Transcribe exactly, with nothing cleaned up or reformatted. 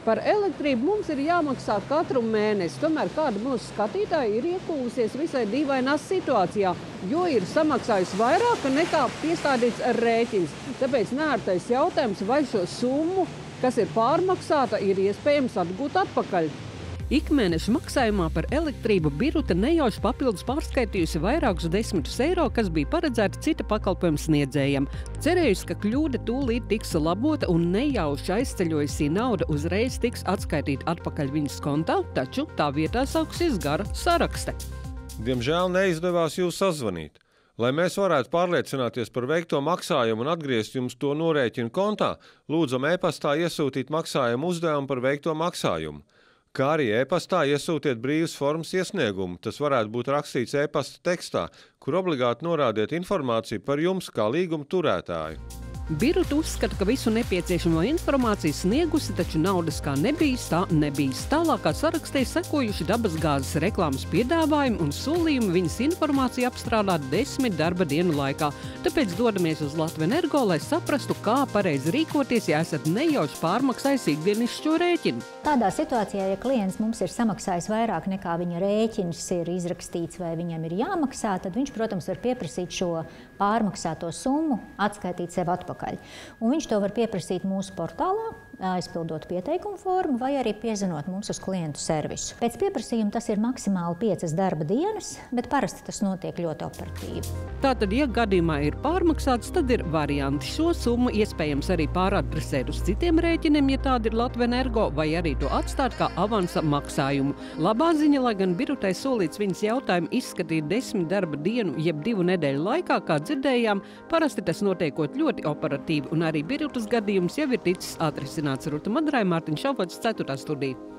Par elektrību mums ir jāmaksā katru mēnesi. Tomēr kāda mūsu skatītāja ir iekūlusies visai dīvainā situācijā, jo ir samaksājusi vairāk nekā piestādīts rēķins. Tāpēc neērtais jautājums, vai šo summu, kas ir pārmaksāta, ir iespējams atgūt atpakaļ. Ikmēneša maksājumā par elektrību Biruta nejauši papildus pārskaitījusi vairākus desmitus eiro, kas bija paredzēti cita pakalpojuma sniedzējam. Cerējusi, ka kļūda tūlīt tiks labota un nejauši aizceļojusī nauda uzreiz tiks atskaitīta atpakaļ viņas kontā, taču tā vietā sākusies gara sarakste. Diemžēl neizdevās jūs sazvanīt. Lai mēs varētu pārliecināties par veikto maksājumu un atgriezt jums to norēķinu kontā, lūdzam e-pastā iesūtīt maksājumu uzdevumu par veikto maksājumu. Kā arī e-pastā iesūtiet brīvas formas iesniegumu. Tas varētu būt rakstīts e-pasta tekstā, kur obligāti norādiet informāciju par jums kā līguma turētāju. Biruta uzskata, ka visu nepieciešamo informāciju sniegusi, taču naudas kā nebijis, tā nebijis. Tālākā sarakstē sekojuši dabasgāzes reklāmas piedāvājumi un solījumi viņas informāciju apstrādāt desmit darba dienu laikā. Tāpēc dodamies uz Latvenergo, lai saprastu, kā pareizi rīkoties, ja esat nejauši pārmaksājis ikdienišķo rēķinu. Tādā situācijā, ja klients mums ir samaksājis vairāk nekā viņa rēķins ir izrakstīts vai viņam ir jāmaksā, tad viņš, protams, var pieprasīt šo pārmaksāto summu, atskaitīt sev atpakaļ. Un viņš to var pieprasīt mūsu portālā, aizpildot pieteikumu formu vai arī piezvanot mums uz klientu servisu. Pēc pieprasījuma tas ir maksimāli piecas darba dienas, bet parasti tas notiek ļoti operatīvi. Tātad, ja gadījumā ir pārmaksāts, tad ir varianti. Šo summu iespējams arī pāradresēt uz citiem rēķiniem, ja tāda ir Latvenergo, vai arī to atstāt kā avansa maksājumu. Labā ziņa, lai gan Birutai solīts viņas jautājumu izskatīt desmit darba dienu, jeb divu nedēļu laikā, kā dzirdējām, parasti tas notiekot ļoti operatīvi, un arī Birutas gadījums jau ir ticis atrisināts. Ruta Madrai, Mārtiņš Šaufots, ceturtā studija.